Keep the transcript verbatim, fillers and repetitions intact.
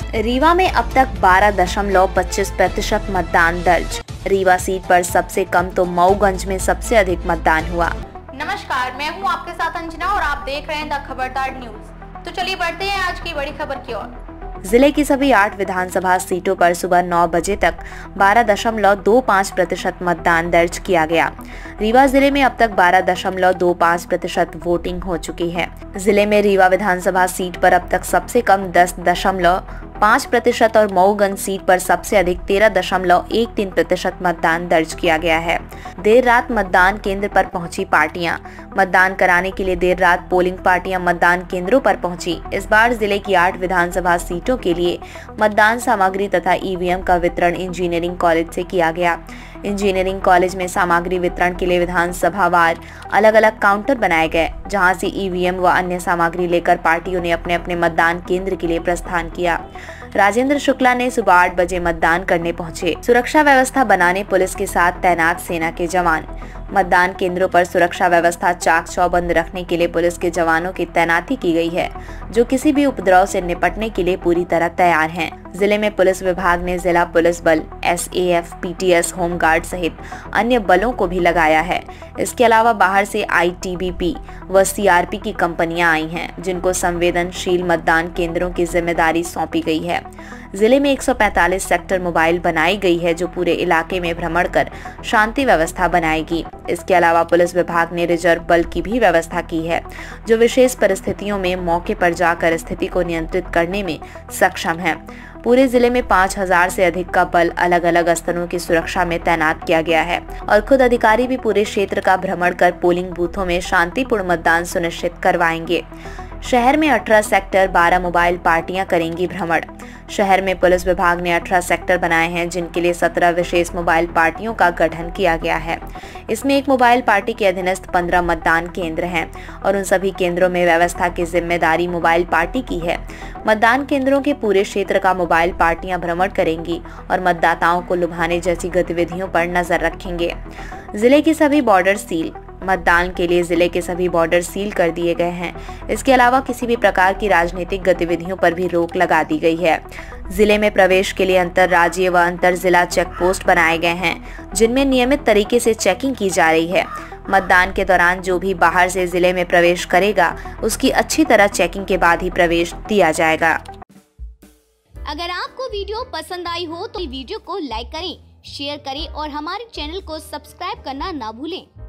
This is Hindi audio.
रीवा में अब तक बारह दशमलव पच्चीस प्रतिशत मतदान दर्ज। रीवा सीट पर सबसे कम तो मऊगंज में सबसे अधिक मतदान हुआ। नमस्कार, मैं हूं आपके साथ अंजना और आप देख रहे हैं द खबरदार न्यूज। तो चलिए बढ़ते हैं आज की बड़ी खबर की ओर। जिले की सभी आठ विधानसभा सीटों पर सुबह नौ बजे तक बारह दशमलव दो पाँच प्रतिशत मतदान दर्ज किया गया। रीवा जिले में अब तक बारह दशमलव दो पाँच प्रतिशत वोटिंग हो चुकी है। जिले में रीवा विधानसभा सीट पर अब तक सबसे कम दस दशमलव पाँच प्रतिशत और मऊगंज सीट पर सबसे अधिक तेरह दशमलव एक तीन प्रतिशत मतदान दर्ज किया गया है। देर रात मतदान केंद्र पर पहुंची पार्टियां। मतदान कराने के लिए देर रात पोलिंग पार्टियां मतदान केंद्रों पर पहुंची। इस बार जिले की आठ विधानसभा सीटों के लिए मतदान सामग्री तथा ईवीएम का वितरण इंजीनियरिंग कॉलेज से किया गया। इंजीनियरिंग कॉलेज में सामग्री वितरण के लिए विधानसभावार अलग अलग काउंटर बनाए गए, जहां से ईवीएम व अन्य सामग्री लेकर पार्टियों ने अपने अपने मतदान केंद्र के लिए प्रस्थान किया। राजेंद्र शुक्ला ने सुबह आठ बजे मतदान करने पहुंचे। सुरक्षा व्यवस्था बनाने पुलिस के साथ तैनात सेना के जवान। मतदान केंद्रों पर सुरक्षा व्यवस्था चाक चौबंद रखने के लिए पुलिस के जवानों की तैनाती की गई है, जो किसी भी उपद्रव से निपटने के लिए पूरी तरह तैयार हैं। जिले में पुलिस विभाग ने जिला पुलिस बल, S A F, P T S, home guard सहित अन्य बलों को भी लगाया है। इसके अलावा बाहर से आई टी बी पी व सी आर पी की कंपनियां आई हैं, जिनको संवेदनशील मतदान केंद्रों की जिम्मेदारी सौंपी गई है। जिले में एक सौ पैंतालीस सेक्टर मोबाइल बनाई गई है, जो पूरे इलाके में भ्रमण कर शांति व्यवस्था बनाएगी। इसके अलावा पुलिस विभाग ने रिजर्व बल की भी व्यवस्था की है, जो विशेष परिस्थितियों में मौके पर जाकर स्थिति को नियंत्रित करने में सक्षम है। पूरे जिले में पाँच हजार से अधिक का बल अलग अलग स्तरों की सुरक्षा में तैनात किया गया है और खुद अधिकारी भी पूरे क्षेत्र का भ्रमण कर पोलिंग बूथों में शांतिपूर्ण मतदान सुनिश्चित करवाएंगे। शहर में अठारह सेक्टर बारह मोबाइल पार्टियां करेंगी भ्रमण। शहर में पुलिस विभाग ने अठारह सेक्टर बनाए हैं, जिनके लिए सत्रह विशेष मोबाइल पार्टियों का गठन किया गया है। इसमें एक मोबाइल पार्टी के अधीनस्थ पंद्रह मतदान केंद्र हैं और उन सभी केंद्रों में व्यवस्था की जिम्मेदारी मोबाइल पार्टी की है। मतदान केंद्रों के पूरे क्षेत्र का मोबाइल पार्टियां भ्रमण करेंगी और मतदाताओं को लुभाने जैसी गतिविधियों पर नजर रखेंगे। जिले की सभी बॉर्डर सील। मतदान के लिए जिले के सभी बॉर्डर सील कर दिए गए हैं। इसके अलावा किसी भी प्रकार की राजनीतिक गतिविधियों पर भी रोक लगा दी गई है। जिले में प्रवेश के लिए अंतर राज्य व अंतर जिला चेक पोस्ट बनाए गए हैं, जिनमें नियमित तरीके से चेकिंग की जा रही है। मतदान के दौरान जो भी बाहर से जिले में प्रवेश करेगा, उसकी अच्छी तरह चेकिंग के बाद ही प्रवेश दिया जाएगा। अगर आपको वीडियो पसंद आई हो तो वीडियो को लाइक करें, शेयर करें और हमारे चैनल को सब्सक्राइब करना ना भूलें।